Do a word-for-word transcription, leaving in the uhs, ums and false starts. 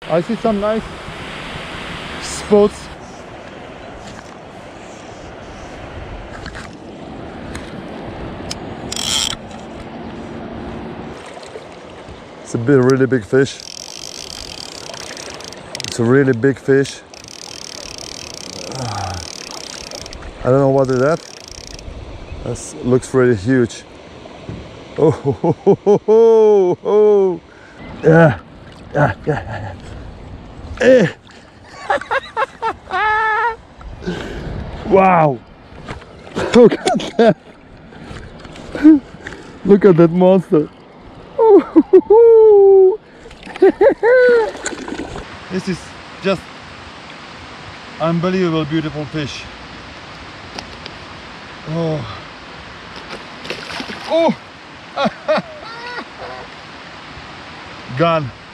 I see some nice spots. It's a bit really big fish. It's a really big fish. I don't know what is that. That looks really huge. Oh, ho, ho, ho, ho, ho, ho. Yeah, yeah, yeah, yeah. Eh. Wow! Look at that! Look at that monster! This is just unbelievable, beautiful fish. Oh! Oh! Gone.